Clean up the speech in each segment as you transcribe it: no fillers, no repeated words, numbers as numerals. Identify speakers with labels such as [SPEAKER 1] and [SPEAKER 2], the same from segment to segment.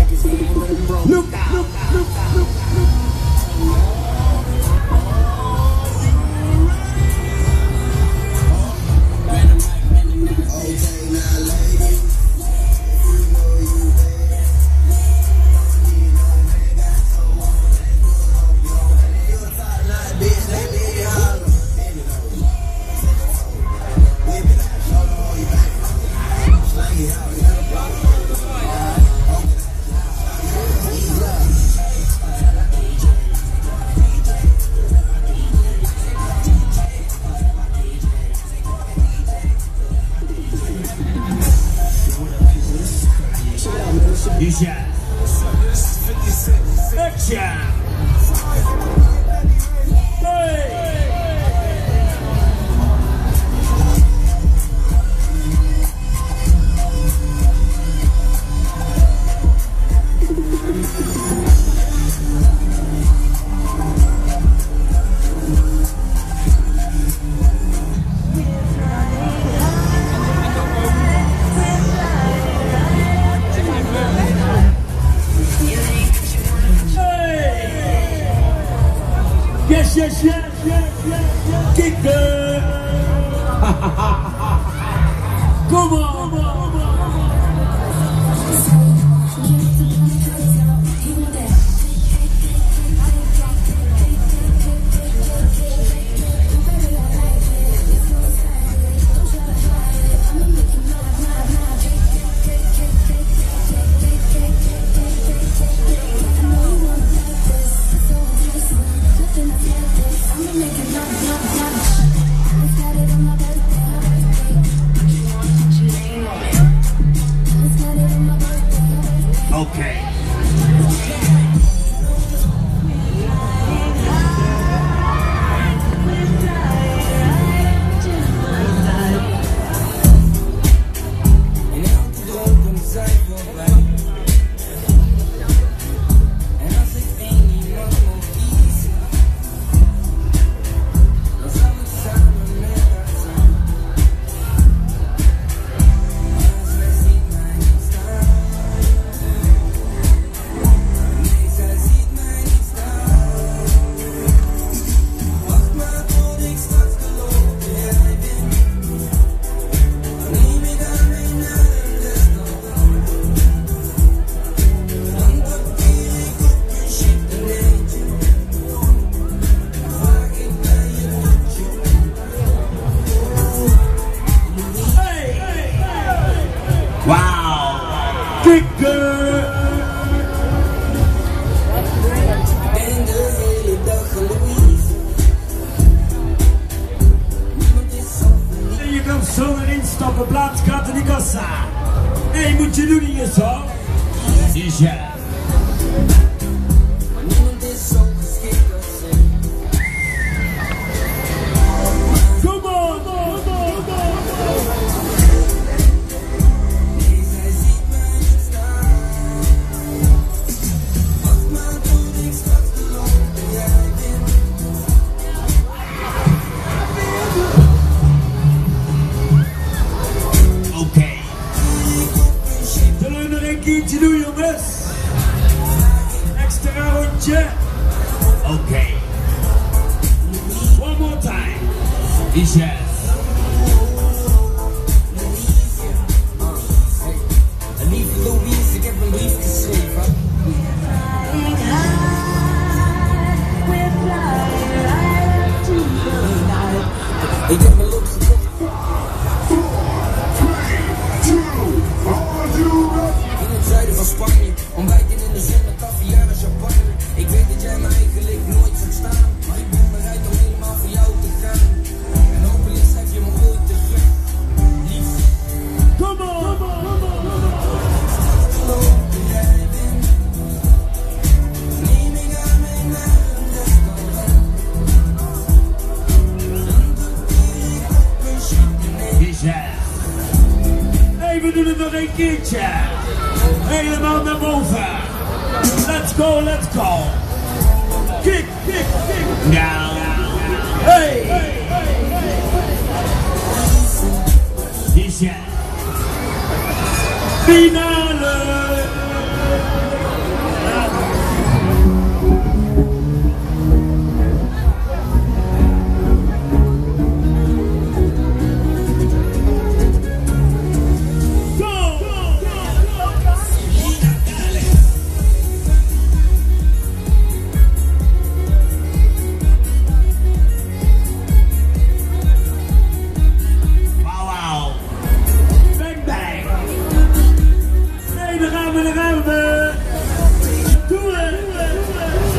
[SPEAKER 1] Look out! Action! Yes, kicker. Come on. Okay. Wow! Kikker! En je kan zo erin stappen, plaatskaart in die kassa. Hé, moet je doen hier zo? Dus ja. Eentje doen jongens. Extra rondje. Okay. One more time. Yes. Lieve Louise, ik heb een brief geschreven. Ik heb mijn lot gekocht. Zuiden van Spanje, ontbijten in de zon met caviar en champagne. Ik weet dat jij me eigenlijk nooit zult staan, maar ik ben bereid om helemaal voor jou te gaan. En hopelijk schrijf je me ooit terug, lief. Come on! Straks de lopen jij bent, neem ik aan mij naar een restaurant. Dan parkeer ik op een chic. Hey, we doen het nog een keertje. Helemaal naar boven. Let's go, let's go. Kick, kick, kick. Ja. Hey. Finale.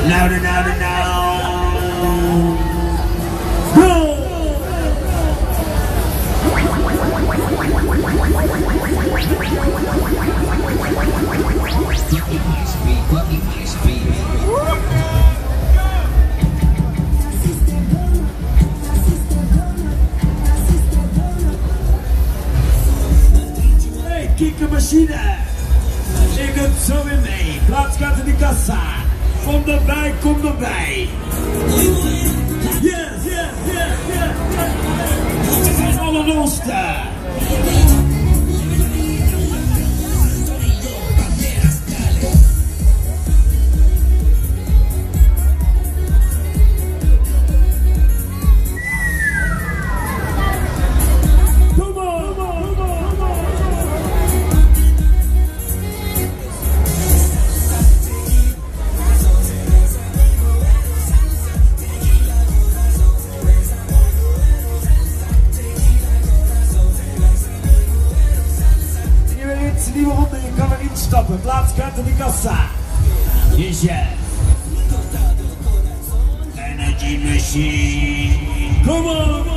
[SPEAKER 2] Louder, louder, now. Go! Hey, kikkermachine! Ik heb zo weer mee. Plaatskaart in de kassa. Kom erbij, kom erbij. Yes, yes, yes, yes. Allerloosste. Nieuwe ronde, je kan erin stappen. Plaatskaart in de kassa. Yes, yes. Energy machine. Come on.